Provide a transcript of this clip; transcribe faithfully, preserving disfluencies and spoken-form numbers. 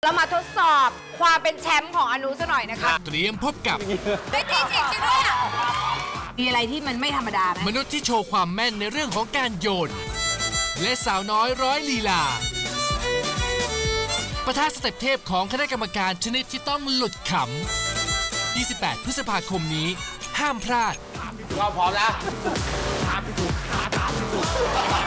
เรามาทดสอบความเป็นแชมป์ของอนุซะหน่อยนะคะเตรียมพบกับได้ตีจริงจริงด้วยมีอะไรที่มันไม่ธรรมดาไหมมนุษย์ที่โชว์ความแม่นในเรื่องของการโยนและสาวน้อยร้อยลีลาปะทะสเต็ปเทพของคณะกรรมการชนิดที่ต้องหลุดขำยี่สิบแปดพฤษภาคมนี้ห้ามพลาดเราพร้อมแล้ว